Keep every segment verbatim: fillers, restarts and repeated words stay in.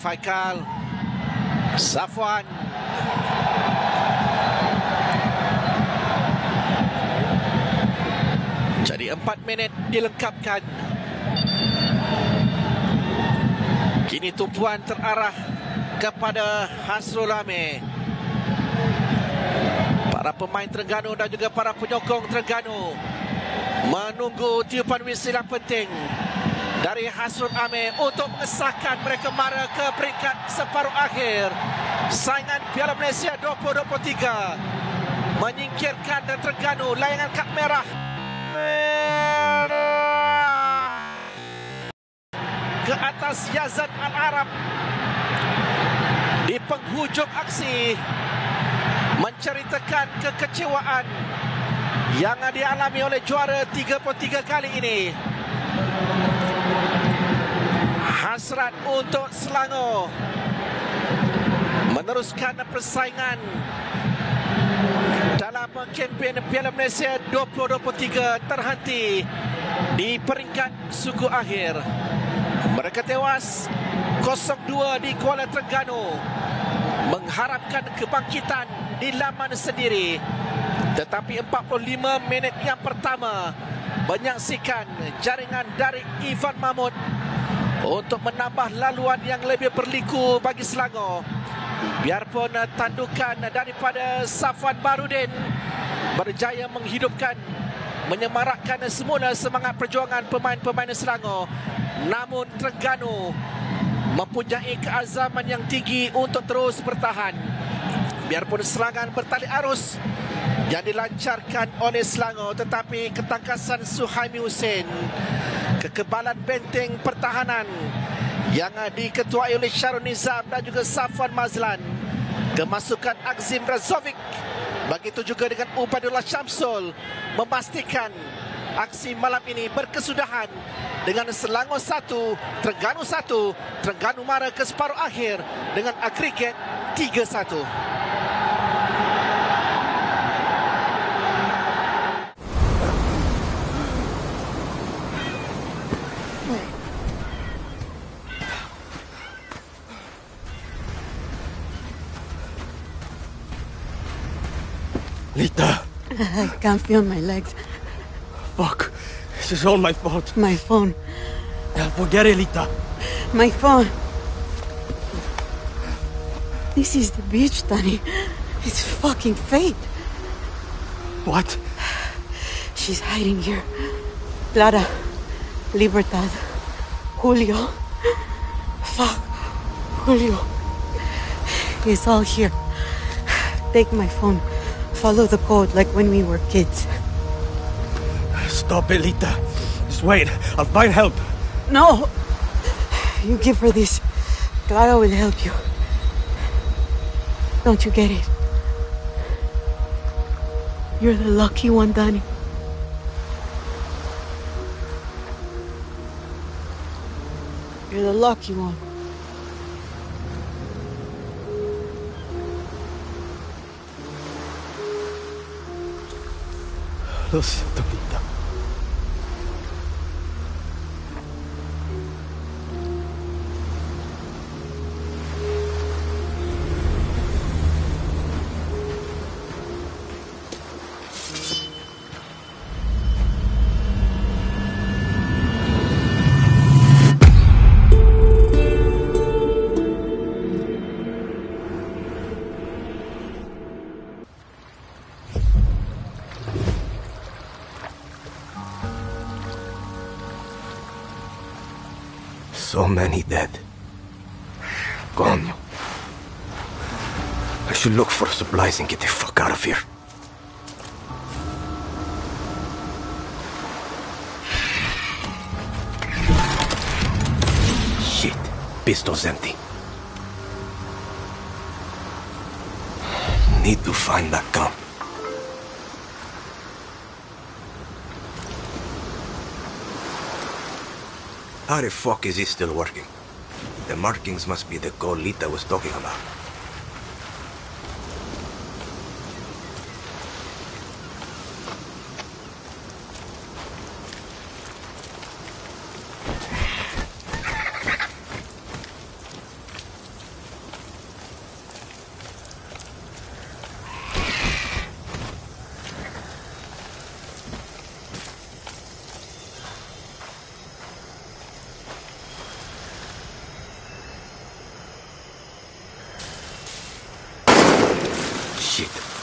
Faikal, Safwan, jadi empat minit dilengkapkan. Kini tumpuan terarah kepada Hasrul Ame. Para pemain Terengganu dan juga para penyokong Terengganu menunggu tiupan whistle yang penting dari Hasrul Ame untuk mengesahkan mereka mara ke peringkat separuh akhir saingan Piala Malaysia dua ribu dua puluh tiga, menyingkirkan Terengganu layangan kad merah ke atas Yazan Al-Arab di penghujung aksi, menceritakan kekecewaan yang dialami oleh juara tiga puluh tiga kali ini. Hasrat untuk Selangor meneruskan persaingan dalam kempen Piala Malaysia dua ribu dua puluh tiga terhenti di peringkat suku akhir. Mereka tewas kosong dua di Kuala Terengganu, mengharapkan kebangkitan di laman sendiri. Tetapi empat puluh lima minit yang pertama menyaksikan jaringan dari Ivan Mahmud untuk menambah laluan yang lebih berliku bagi Selangor. Biarpun tandukan daripada Safwan Barudin berjaya menghidupkan, menyemarakkan semula semangat perjuangan pemain-pemain Selangor, namun Terengganu mempunyai keazaman yang tinggi untuk terus bertahan. Biarpun serangan bertali arus yang dilancarkan oleh Selangor, tetapi ketangkasan Suhaimi Hussein, kekebalan benteng pertahanan yang diketuai oleh Syarul Nizam dan juga Safwan Mazlan, kemasukan Akzim Razovic, begitu juga dengan Ubadullah Syamsul, memastikan aksi malam ini berkesudahan dengan Selangor satu, Terengganu satu. Terengganu mara ke separuh akhir dengan agregat tiga satu. Lita! I can't feel my legs. Fuck. This is all my fault. My phone. Yeah, forget it, Lita. My phone. This is the beach, Danny. It's fucking fate. What? She's hiding here. Clara, Libertad, Julio. Fuck. Julio. It's all here. Take my phone. Follow the code like when we were kids. Stop it, Lita. Just wait. I'll find help. No! You give her this. Clara will help you. Don't you get it? You're the lucky one, Danny. You're the lucky one. Lo siento, Lita. So many dead. Gone. I should look for supplies and get the fuck out of here. Shit. Pistol's empty. Need to find that gun. How the fuck is it still working? The markings must be the gold Lita was talking about.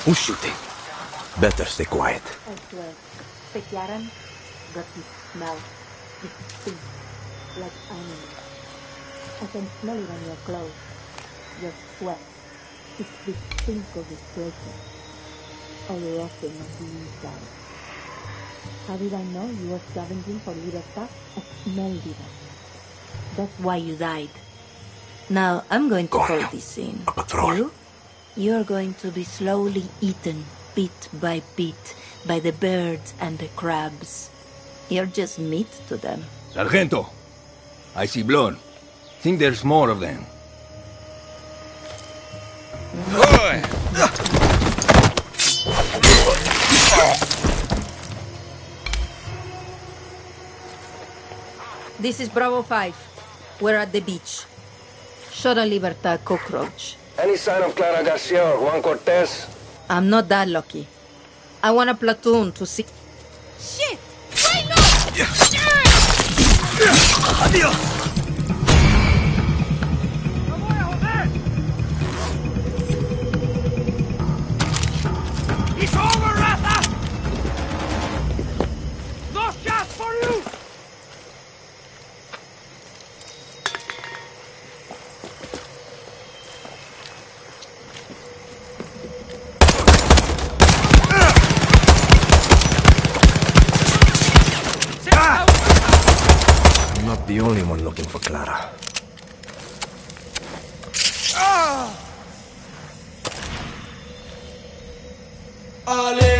Who's shooting? Better stay quiet. I swear, Pekyaran got this smell. It stinks like onion. I can smell it on your clothes, your sweat. It's the stink of the breaking, all rotting on the inside. How did I know you were scavenging for Libertad? I smelled it. That's why you died. Now I'm going to call this in. A patrol. You? You're going to be slowly eaten, bit by bit, by the birds and the crabs. You're just meat to them. Sargento, I see blood. Think there's more of them. Oi! This is Bravo five. We're at the beach. Shot a Libertad cockroach. Any sign of Clara Garcia or Juan Cortez? I'm not that lucky. I want a platoon to see... Shit! Wait, no! Adios! It's over, Rafa! Those shots for you! I'm not the only one looking for Clara. Ale!